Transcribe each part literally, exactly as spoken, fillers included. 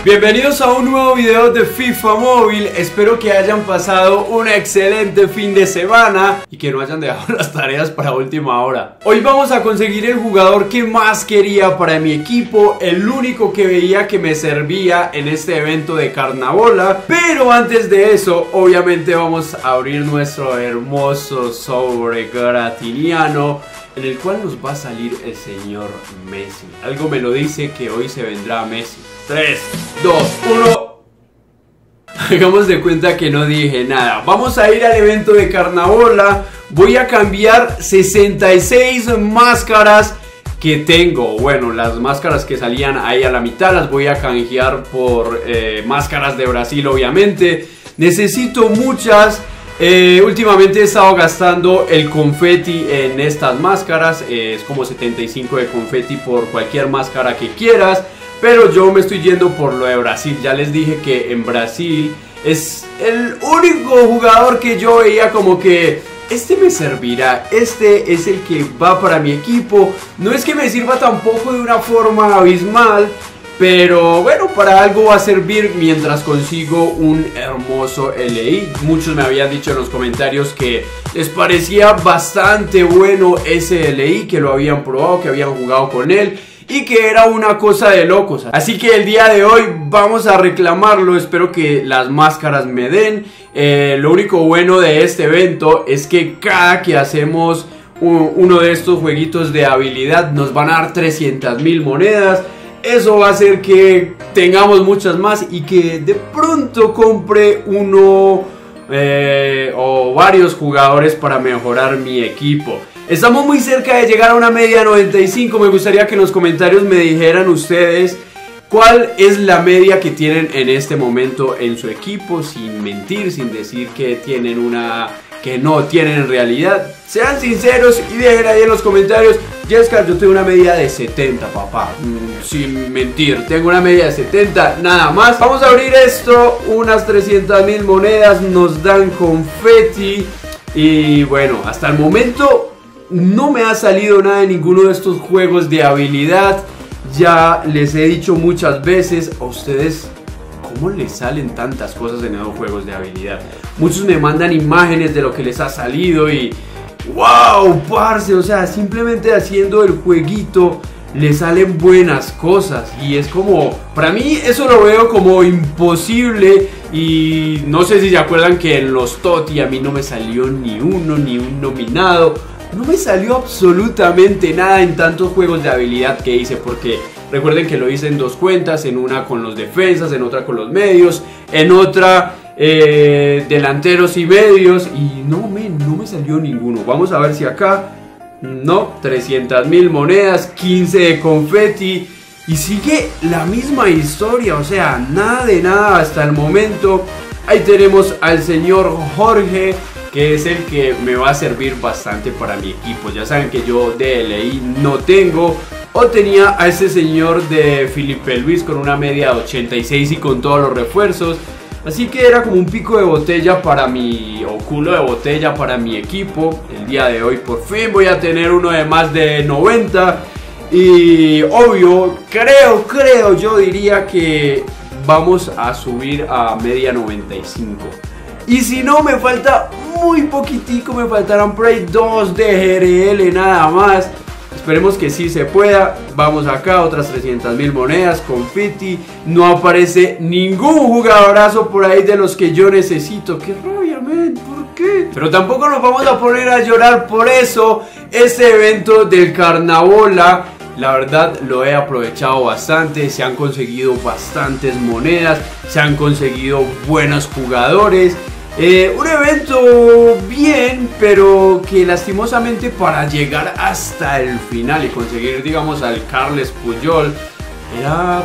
Bienvenidos a un nuevo video de FIFA Móvil. Espero que hayan pasado un excelente fin de semana y que no hayan dejado las tareas para última hora. Hoy vamos a conseguir el jugador que más quería para mi equipo, el único que veía que me servía en este evento de Carnabola. Pero antes de eso, obviamente vamos a abrir nuestro hermoso sobre gratiniano, en el cual nos va a salir el señor Messi. Algo me lo dice que hoy se vendrá Messi. tres, dos, uno. Hagamos de cuenta que no dije nada. Vamos a ir al evento de Carnabola. Voy a cambiar sesenta y seis máscaras que tengo. Bueno, las máscaras que salían ahí a la mitad las voy a canjear por eh, máscaras de Brasil, obviamente. Necesito muchas. Eh, últimamente he estado gastando el confeti en estas máscaras. eh, Es como setenta y cinco de confeti por cualquier máscara que quieras. Pero yo me estoy yendo por lo de Brasil. Ya les dije que en Brasil es el único jugador que yo veía como que este me servirá, este es el que va para mi equipo. No es que me sirva tampoco de una forma abismal, pero bueno, para algo va a servir mientras consigo un hermoso L I. Muchos me habían dicho en los comentarios que les parecía bastante bueno ese L I, que lo habían probado, que habían jugado con él y que era una cosa de locos. Así que el día de hoy vamos a reclamarlo. Espero que las máscaras me den. eh, Lo único bueno de este evento es que cada que hacemos uno de estos jueguitos de habilidad nos van a dar trescientas mil monedas. Eso va a hacer que tengamos muchas más y que de pronto compre uno eh, o varios jugadores para mejorar mi equipo. Estamos muy cerca de llegar a una media noventa y cinco. Me gustaría que en los comentarios me dijeran ustedes cuál es la media que tienen en este momento en su equipo, sin mentir, sin decir que tienen una que no tienen en realidad. Sean sinceros y dejen ahí en los comentarios. Jessica, yo tengo una media de setenta, papá. Mm, sin mentir, tengo una media de setenta, nada más. Vamos a abrir esto, unas trescientas mil monedas, nos dan confeti. Y bueno, hasta el momento no me ha salido nada de ninguno de estos juegos de habilidad. Ya les he dicho muchas veces a ustedes cómo les salen tantas cosas en esos juegos de habilidad. Muchos me mandan imágenes de lo que les ha salido y wow, parce, o sea, simplemente haciendo el jueguito le salen buenas cosas. Y es como, para mí eso lo veo como imposible. Y no sé si se acuerdan que en los Toti a mí no me salió ni uno, ni un nominado. No me salió absolutamente nada en tantos juegos de habilidad que hice, porque recuerden que lo hice en dos cuentas, en una con los defensas, en otra con los medios, en otra eh, delanteros y medios, y no me, no me salió ninguno. Vamos a ver si acá, no, trescientas mil monedas, quince de confeti, y sigue la misma historia, o sea, nada de nada hasta el momento. Ahí tenemos al señor Jorge, que es el que me va a servir bastante para mi equipo. Ya saben que yo de L I no tengo. O tenía a ese señor de Felipe Luis con una media de ochenta y seis y con todos los refuerzos. Así que era como un pico de botella para mi, o culo de botella para mi equipo. El día de hoy por fin voy a tener uno de más de noventa. Y obvio, creo, creo, yo diría que vamos a subir a media noventa y cinco. Y si no, me falta muy poquitico, me faltarán por ahí dos de G R L nada más. Esperemos que sí se pueda. Vamos acá, otras trescientas mil monedas, confeti. No aparece ningún jugadorazo por ahí de los que yo necesito. ¡Qué rabia, men! ¿Por qué? Pero tampoco nos vamos a poner a llorar por eso. Este evento del Carnabola, la verdad lo he aprovechado bastante. Se han conseguido bastantes monedas, se han conseguido buenos jugadores. Eh, un evento bien, pero que lastimosamente para llegar hasta el final y conseguir, digamos, al Carles Puyol era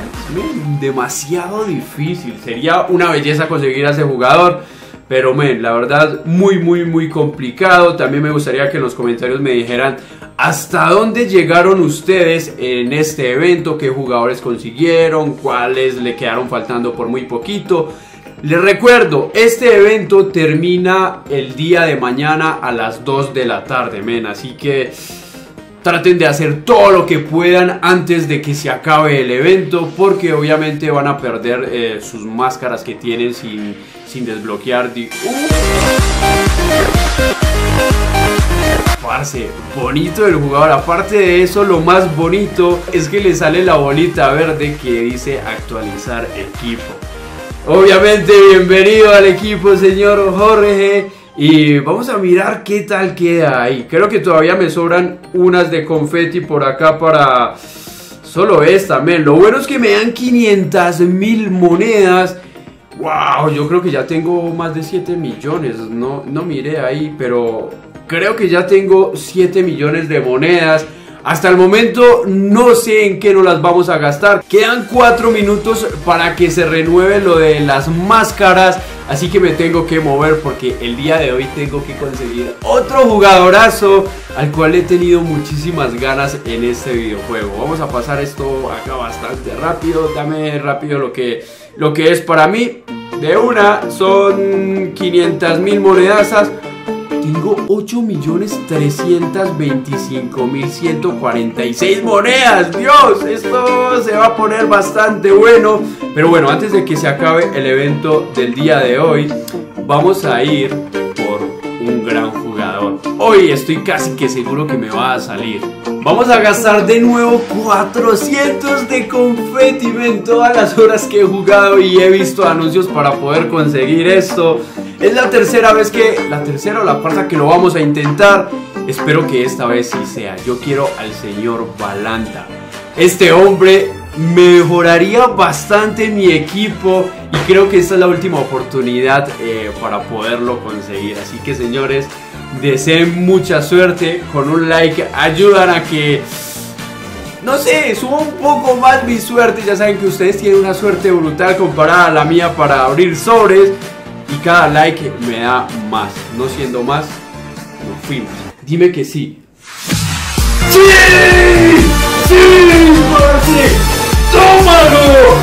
demasiado difícil. Sería una belleza conseguir a ese jugador, pero men, la verdad muy muy muy complicado. También me gustaría que en los comentarios me dijeran hasta dónde llegaron ustedes en este evento, qué jugadores consiguieron, cuáles le quedaron faltando por muy poquito. Les recuerdo, este evento termina el día de mañana a las dos de la tarde, men, así que traten de hacer todo lo que puedan antes de que se acabe el evento, porque obviamente van a perder eh, sus máscaras que tienen sin, sin desbloquear. Uh. Parce, bonito el jugador. Aparte de eso, lo más bonito es que le sale la bolita verde que dice actualizar equipo. Obviamente, bienvenido al equipo, señor Jorge. Y vamos a mirar qué tal queda ahí. Creo que todavía me sobran unas de confeti por acá para... Solo esta, men. Lo bueno es que me dan quinientas mil monedas. Wow, yo creo que ya tengo más de siete millones. No, no miré ahí, pero creo que ya tengo siete millones de monedas. Hasta el momento no sé en qué nos las vamos a gastar. Quedan cuatro minutos para que se renueve lo de las máscaras. Así que me tengo que mover porque el día de hoy tengo que conseguir otro jugadorazo al cual he tenido muchísimas ganas en este videojuego. Vamos a pasar esto acá bastante rápido. Dame rápido lo que, lo que es para mí. De una son quinientas mil monedazas. Tengo ocho millones trescientos veinticinco mil ciento cuarenta y seis monedas. Dios, esto se va a poner bastante bueno. Pero bueno, antes de que se acabe el evento del día de hoy, vamos a ir por un gran jugador. Hoy estoy casi que seguro que me va a salir. Vamos a gastar de nuevo cuatrocientos de confeti en todas las horas que he jugado y he visto anuncios para poder conseguir esto. Es la tercera vez que, la tercera o la cuarta que lo vamos a intentar. Espero que esta vez sí sea. Yo quiero al señor Balanta. Este hombre mejoraría bastante mi equipo y creo que esta es la última oportunidad eh, para poderlo conseguir. Así que, señores, deseen mucha suerte. Con un like ayudan a que, no sé, suba un poco más mi suerte. Ya saben que ustedes tienen una suerte brutal comparada a la mía para abrir sobres. Y cada like me da más. No siendo más, nos fuimos. Dime que sí. ¡Sí! ¡Sí! ¡Parce! ¡Tómalo!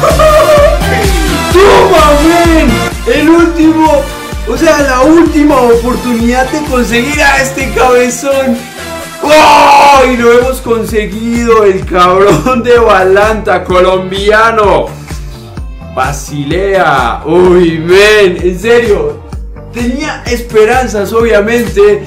¡Toma, men! El último, o sea, la última oportunidad de conseguir a este cabezón. ¡Oh! Y lo hemos conseguido, el cabrón de Balanta, colombiano. Basilea. Uy, men, en serio, tenía esperanzas obviamente,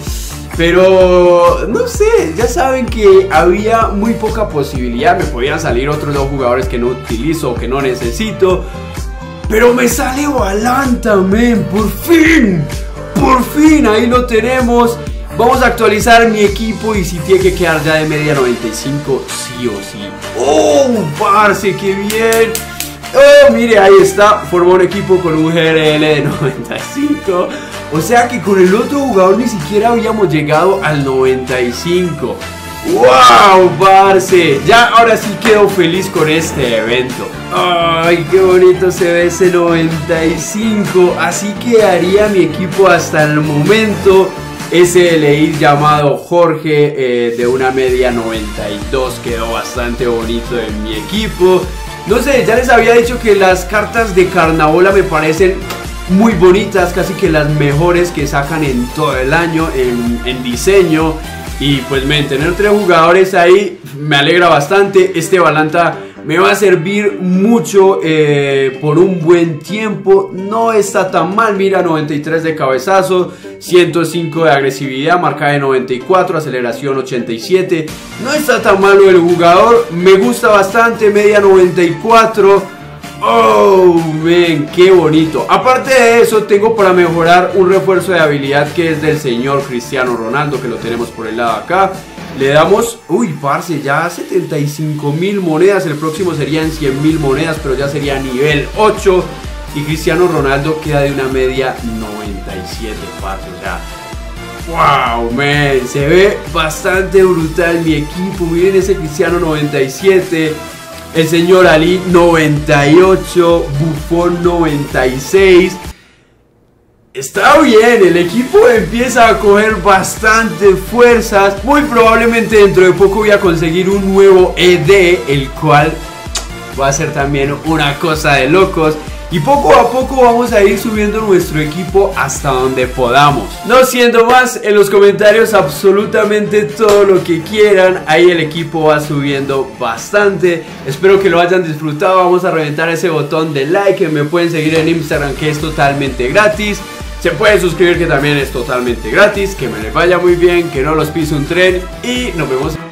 pero no sé, ya saben que había muy poca posibilidad. Me podían salir otros dos jugadores que no utilizo o que no necesito, pero me sale Balanta, men, por fin, por fin, ahí lo tenemos. Vamos a actualizar mi equipo y si tiene que quedar ya de media noventa y cinco, sí o sí. ¡Oh, parce, qué bien! Oh, mire, ahí está, formó un equipo con un G R L de noventa y cinco. O sea que con el otro jugador ni siquiera habíamos llegado al noventa y cinco. ¡Wow, parce! Ya ahora sí quedo feliz con este evento. ¡Ay, qué bonito se ve ese noventa y cinco! Así quedaría mi equipo hasta el momento. Ese leí llamado Jorge eh, de una media noventa y dos. Quedó bastante bonito en mi equipo. No sé, ya les había dicho que las cartas de Carnabola me parecen muy bonitas, casi que las mejores que sacan en todo el año en, en diseño. Y pues men, tener tres jugadores ahí me alegra bastante. Este Balanta me va a servir mucho eh, por un buen tiempo. No está tan mal, mira, noventa y tres de cabezazo, ciento cinco de agresividad, marca de noventa y cuatro, aceleración ochenta y siete. No está tan malo el jugador, me gusta bastante, media noventa y cuatro. Oh, men, qué bonito. Aparte de eso, tengo para mejorar un refuerzo de habilidad que es del señor Cristiano Ronaldo, que lo tenemos por el lado acá. Le damos, uy, parce, ya setenta y cinco mil monedas. El próximo serían cien mil monedas, pero ya sería nivel ocho. Y Cristiano Ronaldo queda de una media noventa y siete, parce, o sea, wow, man, se ve bastante brutal mi equipo. Miren ese Cristiano noventa y siete, el señor Ali noventa y ocho, Buffon noventa y seis. Está bien, el equipo empieza a coger bastante fuerzas. Muy probablemente dentro de poco voy a conseguir un nuevo E D, el cual va a ser también una cosa de locos. y poco a poco vamos a ir subiendo nuestro equipo hasta donde podamos. No siendo más, en los comentarios absolutamente todo lo que quieran, ahí el equipo va subiendo bastante. Espero que lo hayan disfrutado. Vamos a reventar ese botón de like, me pueden seguir en Instagram, que es totalmente gratis. Se pueden suscribir, que también es totalmente gratis. Que me les vaya muy bien, que no los pise un tren y nos vemos.